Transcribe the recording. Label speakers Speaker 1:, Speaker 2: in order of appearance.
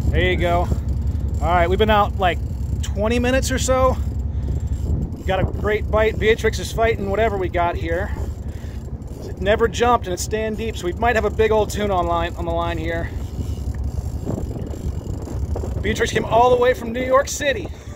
Speaker 1: There you go. All right, we've been out like 20 minutes or so. Got a great bite. Beatrix is fighting whatever we got here. It never jumped and it's staying deep, so we might have a big old tuna on the line here. Beatrix came all the way from New York City.